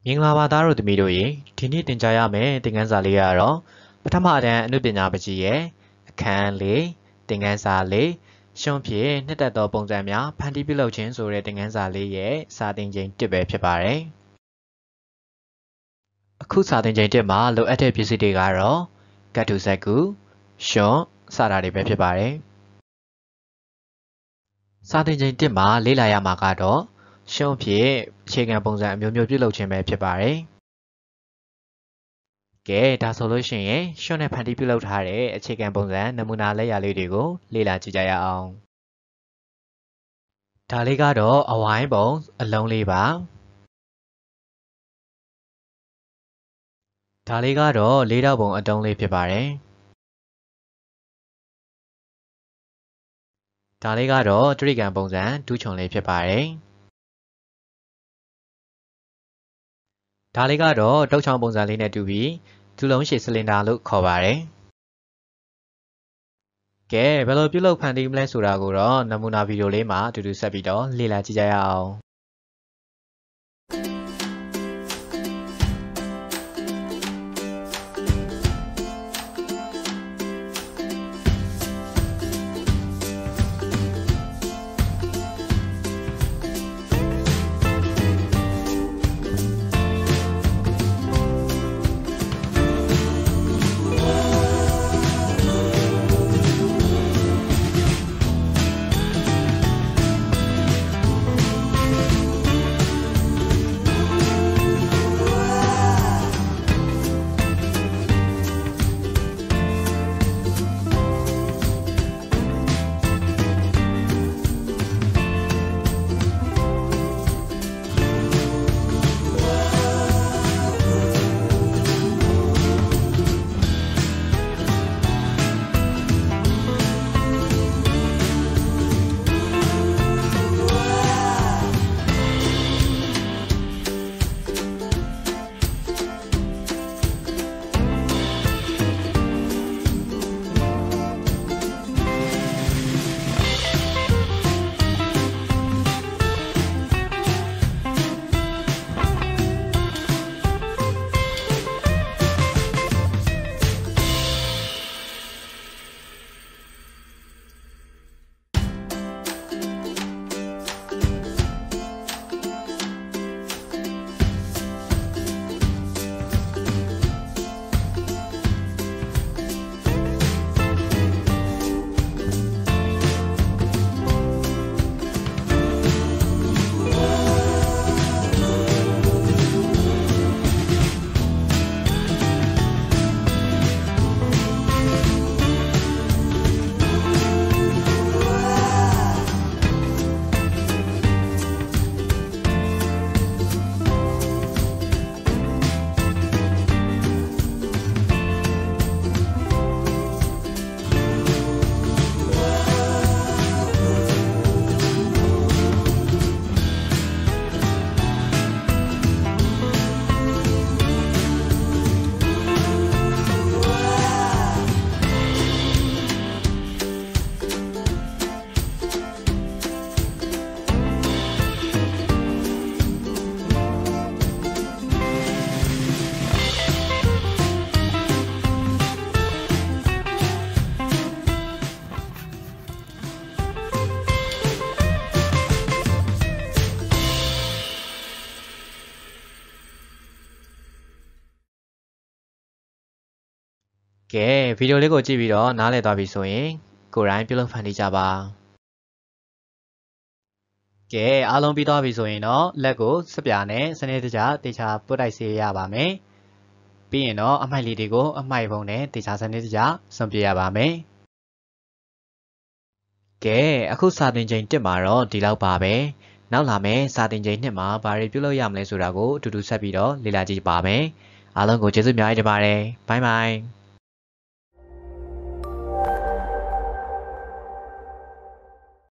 မင်္ဂလာပါသားတို့သမီးတို့ရေဒီနေ့သင်ကြားရမယ့်သင်ခန်းစာလေးကတော့ပထမတန်းအနုပညာပကြီးရဲ့အခန်းလေးသင်ခန်းစာလေးရှုံးဖြင့်နှစ်သက်သောပုံစံများဖန်တီးပြုလုပ်ခြင်းဆိုတဲ့သင်ခန်းစာလေးရဲ့စာသင်ချိန်1ပဲဖြစ်ပါတယ်အခုစာသင်ချိန်1မှာလိုအပ်တဲ့ပစ္စည်းတွေကတော့ကတ်တူစက်ကူရှွန်စတာတွေပဲဖြစ်ပါတယ်စာသင်ချိန်1မှာလေ့လာရမှာကတော့ရှုံးဖြင့်အခြေခံပုံစံအမျိုးမျိုးပြုလုပ်ခြင်းပဲဖြစ်ပါတယ်။ကဲဒါဆိုလို့ရှိရင်ရှုံးနဲ့ဖန်တီးပြုလုပ်ထားတဲ့အခြေခံပုံစံနမူနာလက်ရာလေးတွေကိုလေ့လာကြည့်ကြရအောင်။ဒါလေးကတော့အဝိုင်းပုံအလုံးလေးပါ။ဒါလေးကတော့လေးထောက်ပုံအတုံးလေးဖြစ်ပါတယ်။ဒါလေးကတော့တရိကံပုံစံဒူးချွန်လေးဖြစ်ပါတယ်။ဒါလေးကတော့တုတ်ချောင်းပုံစံလေးနဲ့တူပြီးဒူးလုံးရှည်စလင်ဒါလို့ခေါ်ပါတယ်။ကဲဘယ်လိုပြုလုပ်ဖန်တီးမလဲဆိုတာကိုတော့နမူနာဗီဒီယိုလေးမှာအတူတူဆက်ပြီးတော့လေ့လာကြည့်ကြရအောင်။ကဲဗီဒီယိုလေးကိုကြည့်ပြီးတော့နားလည်သွားပြီဆိုရင်ကိုယ်တိုင်ပြုလုပ်ဖန်တီးကြပါကဲအားလုံးပြီးသွားပြီဆိုရင်တော့လက်ကိုစပြာနဲ့စနစ်တကျတေချာပုတ်တိုက်စေရပါမယ်ပြီးရင်တော့အမိုက်လေးတွေကိုအမိုက်ပုံနဲ့တေချာစနစ်တကျဆွန့်ပြရပါမယ်ကဲအခုစာသင်ချိန်1မှာတော့ဒီလောက်ပါပဲနောက်လာမယ့်စာသင်ချိန်2မှာဘာတွေပြုလုပ်ရမလဲဆိုတာကိုအတူတူဆက်ပြီးတော့လေ့လာကြည့်ပါမယ်အားလုံးကိုကျေးဇူးအများကြီးတင်ပါတယ်ဘိုင်ဘိုင်